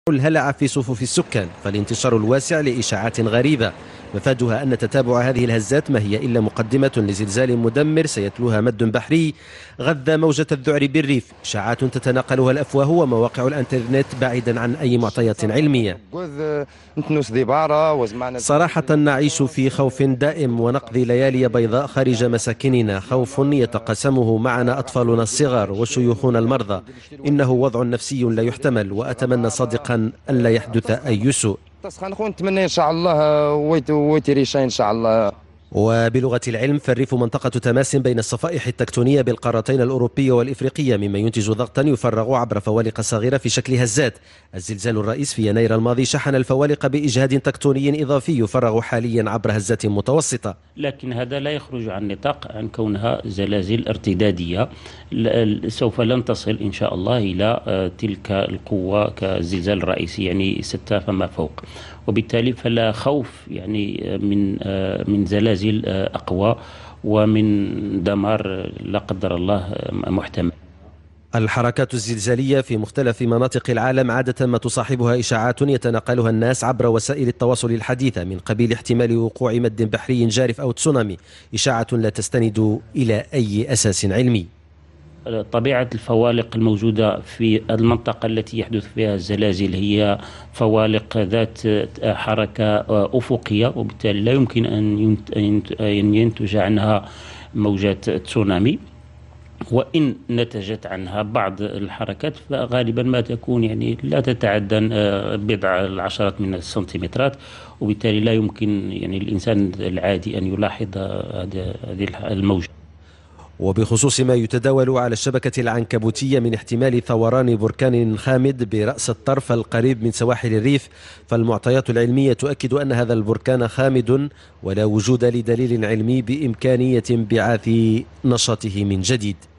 الهلع في صفوف السكان، فالانتشار الواسع لإشاعات غريبة مفادها أن تتابع هذه الهزات ما هي إلا مقدمة لزلزال مدمر سيتلوها مد بحري غذى موجة الذعر بالريف. إشاعات تتناقلها الأفواه ومواقع الانترنت بعيدا عن أي معطيات علمية. صراحة نعيش في خوف دائم ونقضي ليالي بيضاء خارج مساكننا، خوف يتقاسمه معنا أطفالنا الصغار وشيوخنا المرضى. إنه وضع نفسي لا يحتمل، وأتمنى صادقا ألا يحدث أي سوء. نتمنى ان شاء الله ويتريشا ان شاء الله. وبلغة العلم فالريف منطقة تماس بين الصفائح التكتونية بالقارتين الأوروبية والإفريقية، مما ينتج ضغطا يفرغ عبر فوالق صغيرة في شكل هزات. الزلزال الرئيس في يناير الماضي شحن الفوالق بإجهاد تكتوني إضافي يفرغ حاليا عبر هزات متوسطة، لكن هذا لا يخرج عن نطاق عن كونها زلازل ارتدادية سوف لن تصل إن شاء الله إلى تلك القوة كالزلزال الرئيسي، يعني 6 فما فوق، وبالتالي فلا خوف يعني من زلازل أقوى ومن دمار لا قدر الله محتمل. الحركات الزلزالية في مختلف مناطق العالم عادة ما تصاحبها إشاعات يتناقلها الناس عبر وسائل التواصل الحديثة من قبيل احتمال وقوع مد بحري جارف أو تسونامي، إشاعة لا تستند إلى أي أساس علمي. طبيعة الفوالق الموجودة في المنطقة التي يحدث فيها الزلازل هي فوالق ذات حركة أفقية، وبالتالي لا يمكن أن ينتج عنها موجات تسونامي، وإن نتجت عنها بعض الحركات فغالبا ما تكون يعني لا تتعدى بضع العشرات من السنتيمترات، وبالتالي لا يمكن يعني الإنسان العادي أن يلاحظ هذه الموجة. وبخصوص ما يتداول على الشبكة العنكبوتية من احتمال ثوران بركان خامد برأس الطرف القريب من سواحل الريف، فالمعطيات العلمية تؤكد أن هذا البركان خامد ولا وجود لدليل علمي بإمكانية انبعاث نشاطه من جديد.